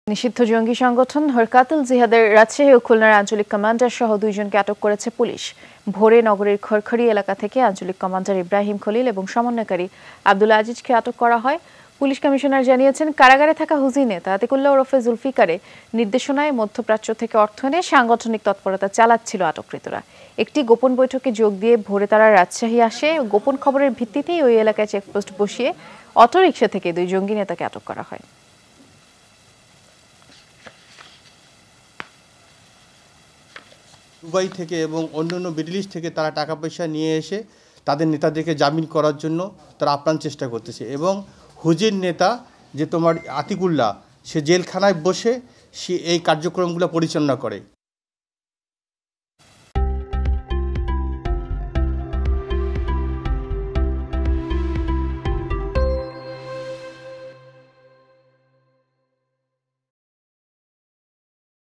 নিষিদ্ধ জঙ্গি সংগঠন হরকাতুল জিহাদের রাজশাহী ও খুলনার আঞ্চলিক কমান্ডার সহ 2 জনকে আটক করেছে পুলিশ। ভোরে নগরীর খড়খড়ি এলাকা থেকে আঞ্চলিক কমান্ডার ইব্রাহিম খলিল এবং সমন্বয়কারী আব্দুল আজিজকে আটক করা হয়। পুলিশ কমিশনার জানিয়েছেন, কারাগারে থাকা হুজি নেতা আতিকুল্লাহ ওরফে জুলফিকারে নির্দেশনায় মধ্যপ্রাচ্য থেকে অর্থ এনে সাংগঠনিক তৎপরতা চালাচ্ছিল আটককৃতরা। একটি গোপন বৈঠকে যোগ দিয়ে ভোরে তারা রাজশাহী আসে। গোপন খবরের ভিত্তিতেই ওই এলাকায় চেকপোস্ট বসিয়ে অটোরিকশা থেকে 2 জঙ্গি নেতাকে আটক করা হয়। দুবাই থেকে এবং অন্যান্য মিডল ইস্ট থেকে তারা টাকা পয়সা নিয়ে এসে তাদের নেতাদেরকে জামিন করার জন্য তারা আপ্রাণ চেষ্টা করতেছে। এবং হুজির নেতা যে তোমার আতিকুল্লাহ, সে জেলখানায় বসে সে এই কার্যক্রমগুলো পরিচালনা করে।